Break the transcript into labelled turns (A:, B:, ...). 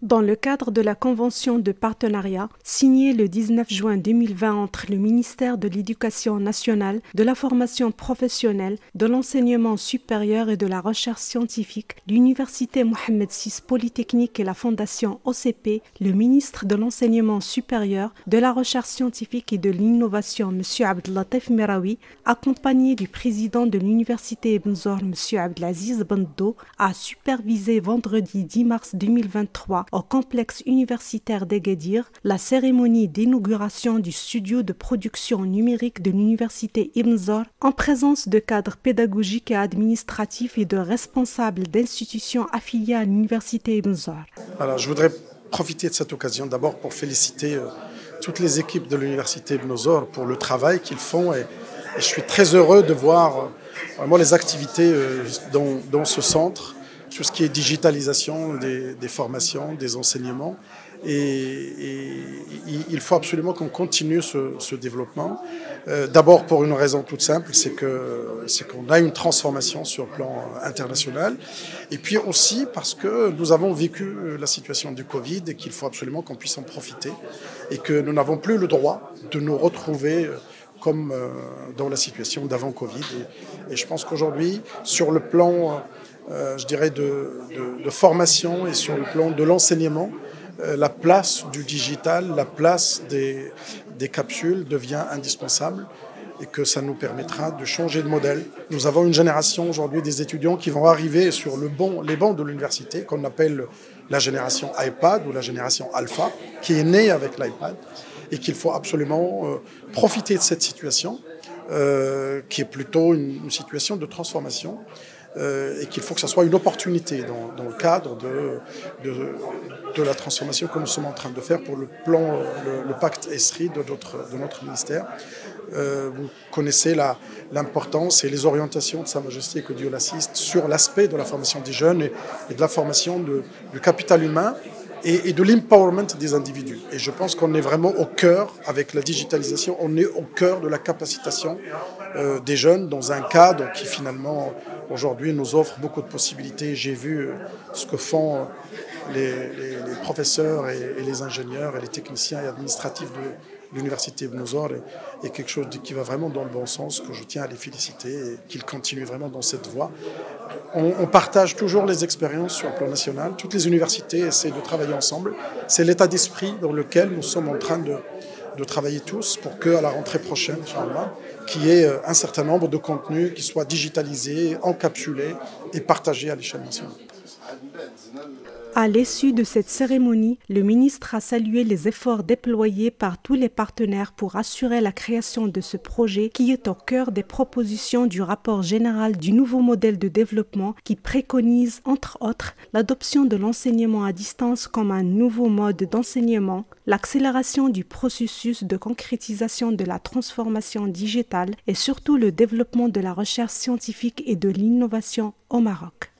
A: Dans le cadre de la convention de partenariat signée le 19 juin 2020 entre le ministère de l'Éducation nationale, de la formation professionnelle, de l'enseignement supérieur et de la recherche scientifique, l'Université Mohamed VI Polytechnique et la Fondation OCP, le ministre de l'Enseignement supérieur, de la recherche scientifique et de l'innovation, M. Abdellatif Meraoui, accompagné du président de l'Université Ibn Zor, M. Abdelaziz Bando, a supervisé vendredi 10 mars 2023 au complexe universitaire d'Agadir la cérémonie d'inauguration du studio de production numérique de l'université Ibn Zor en présence de cadres pédagogiques et administratifs et de responsables d'institutions affiliées à l'université Ibn Zor.
B: Alors, je voudrais profiter de cette occasion d'abord pour féliciter toutes les équipes de l'université Ibn Zor pour le travail qu'ils font et je suis très heureux de voir vraiment les activités dans ce centre, tout ce qui est digitalisation des formations, des enseignements. Et il faut absolument qu'on continue ce développement. D'abord pour une raison toute simple, c'est qu'on a une transformation sur le plan international. Et puis aussi parce que nous avons vécu la situation du Covid et qu'il faut absolument qu'on puisse en profiter. Et que nous n'avons plus le droit de nous retrouver comme dans la situation d'avant Covid. Et je pense qu'aujourd'hui, sur le plan, je dirais, de formation et sur le plan de l'enseignement, la place du digital, la place des capsules devient indispensable et que ça nous permettra de changer de modèle. Nous avons une génération aujourd'hui des étudiants qui vont arriver sur les bancs de l'université, qu'on appelle la génération iPad ou la génération Alpha, qui est née avec l'iPad et qu'il faut absolument profiter de cette situation qui est plutôt une situation de transformation. Et qu'il faut que ça soit une opportunité dans le cadre de la transformation que nous sommes en train de faire pour le plan, le pacte ESRI de notre ministère. Vous connaissez l'importance et les orientations de Sa Majesté, que Dieu l'assiste, sur l'aspect de la formation des jeunes et de la formation du capital humain et de l'empowerment des individus. Et je pense qu'on est vraiment au cœur, avec la digitalisation, on est au cœur de la capacitation des jeunes dans un cadre qui finalement aujourd'hui nous offre beaucoup de possibilités. J'ai vu ce que font les professeurs et les ingénieurs et les techniciens et administratifs de l'université Ibn Zor et quelque chose qui va vraiment dans le bon sens, que je tiens à les féliciter et qu'ils continuent vraiment dans cette voie. On partage toujours les expériences sur le plan national. Toutes les universités essaient de travailler ensemble. C'est l'état d'esprit dans lequel nous sommes en train de travailler tous pour qu'à la rentrée prochaine, Inch'Allah, qu'il y ait un certain nombre de contenus qui soient digitalisés, encapsulés et partagés à l'échelle nationale.
A: À l'issue de cette cérémonie, le ministre a salué les efforts déployés par tous les partenaires pour assurer la création de ce projet qui est au cœur des propositions du rapport général du nouveau modèle de développement qui préconise, entre autres, l'adoption de l'enseignement à distance comme un nouveau mode d'enseignement, l'accélération du processus de concrétisation de la transformation digitale et surtout le développement de la recherche scientifique et de l'innovation au Maroc.